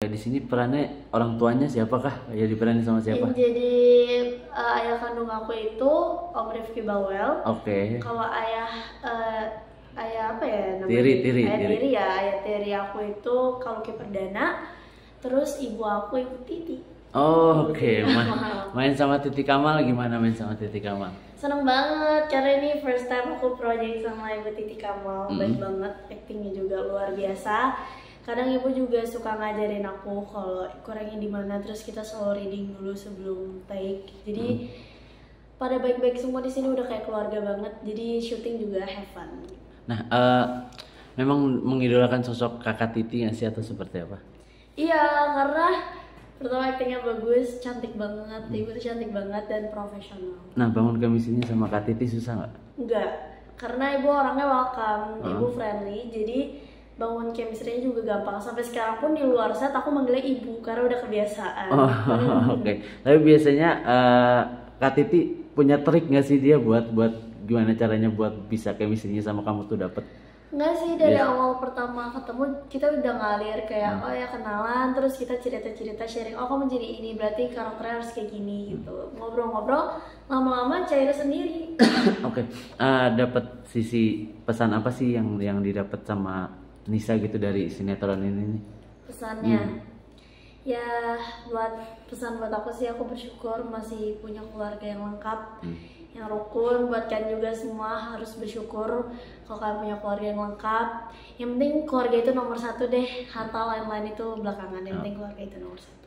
di sini perannya orang tuanya siapakah? Ya diperani sama siapa? Jadi ayah kandung aku itu Om Rifki Bawel. Oke. Kalau ayah apa ya namanya? Tiri. Ayah tiri aku itu kalau Perdana. Terus ibu aku Ibu Titi. Oh, oke. Main sama Titi Kamal gimana main sama Titi Kamal? Seneng banget karena ini first time aku project sama Ibu Titi Kamal. Baik banget, actingnya juga luar biasa. Kadang ibu juga suka ngajarin aku kalau kurangnya di mana, terus kita selalu reading dulu sebelum take. Jadi pada baik-baik semua di sini, udah kayak keluarga banget. Jadi syuting juga have fun. Nah, memang mengidolakan sosok kakak Titi nggak sih atau seperti apa? Iya, karena pertama actingnya bagus, cantik banget, ibu tuh cantik banget dan profesional. Nah, bangun chemistry-nya sama Kak Titi susah nggak? Enggak, karena ibu orangnya welcome, ibu friendly, jadi bangun chemistry-nya juga gampang. Sampai sekarang pun di luar set aku manggilnya ibu karena udah kebiasaan. Oh, oke. Tapi biasanya Kak Titi punya trik nggak sih dia buat gimana caranya buat bisa chemistry-nya sama kamu tuh dapet? Enggak sih, dari awal pertama ketemu kita udah ngalir kayak oh ya kenalan, terus kita cerita-cerita sharing, oh kamu jadi ini berarti karakternya harus kayak gini gitu. Ngobrol-ngobrol lama-lama cair sendiri. Oke. Dapat sisi pesan apa sih yang didapat sama Nisa gitu dari sinetron ini nih? Pesannya ya pesan buat aku sih, aku bersyukur masih punya keluarga yang lengkap, yang rukun. Buat kalian juga semua harus bersyukur kalau kalian punya keluarga yang lengkap. Yang penting keluarga itu nomor satu deh, harta lain-lain itu belakangan, yang penting keluarga itu nomor satu.